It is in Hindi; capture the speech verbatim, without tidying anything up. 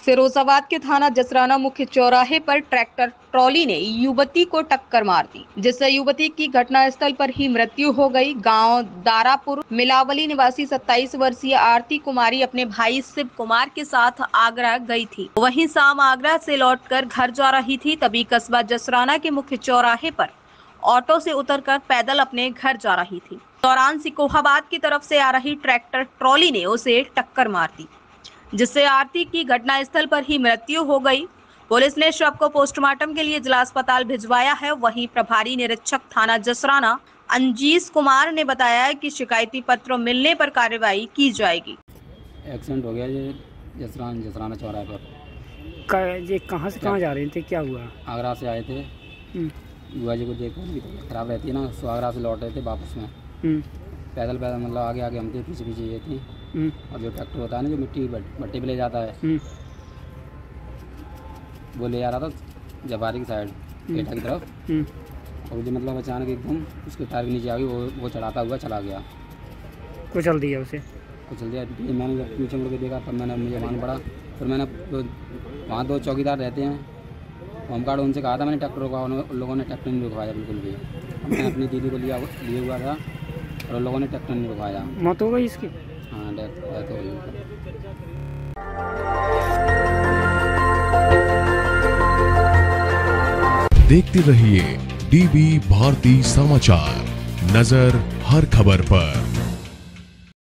फिरोजाबाद के थाना जसराना मुख्य चौराहे पर ट्रैक्टर ट्रॉली ने युवती को टक्कर मार दी, जिससे युवती की घटनास्थल पर ही मृत्यु हो गई। गांव दारापुर मिलावली निवासी सत्ताईस वर्षीय आरती कुमारी अपने भाई शिव कुमार के साथ आगरा गई थी। वहीं शाम आगरा से लौटकर घर जा रही थी, तभी कस्बा जसराना के मुख्य चौराहे पर ऑटो से उतरकर पैदल अपने घर जा रही थी। दौरान सिकोहाबाद की तरफ से आ रही ट्रैक्टर ट्रॉली ने उसे टक्कर मार दी, जिससे आरती की घटनास्थल पर ही मृत्यु हो गई। पुलिस ने शव को पोस्टमार्टम के लिए जिला अस्पताल भिजवाया है। वहीं प्रभारी निरीक्षक थाना जसराना अंजीश कुमार ने बताया कि शिकायती पत्र मिलने पर कार्रवाई की जाएगी। एक्सीडेंट हो गया ये जसराना जसराना चौराहे पर। ये कहाँ से कहाँ जा रहे थे, क्या हुआ? आगरा से आए थे, बुआ जी को देखकर उनकी तबीयत खराब रहती है ना, तो आगरा से लौट रहे थे वापस में। पैदल पैदल मतलब आगे आगे हम थे, पीछे पीछे ये थी। और जो ट्रैक्टर होता है ना, जो मिट्टी भट्टी पे ले जाता है, वो ले जा रहा था जवारी की साइड पेटा की तरफ, और जो मतलब अचानक एकदम उसके टायर के नीचे आ गई, वो वो चढ़ाता हुआ चला गया, कुचल दिया उसे कुचल दिया। मैंने जब पीछे मुड़ के देखा तब मैंने मुझे मालूम पड़ा। फिर मैंने वहाँ दो चौकीदार रहते हैं, होमगार्ड, उनसे कहा था मैंने ट्रैक्टर रुकवा, उन लोगों ने ट्रैक्टर नहीं रुकवाया बिल्कुल भी। मैंने अपनी दीदी को लिया लिए हुआ था और उन लोगों ने ट्रैक्टर नहीं रुकवाया। मौत हो गई इसकी? हाँ, डेथ डेथ हो गई। देखते रहिए डीबी भारती समाचार, नजर हर खबर पर।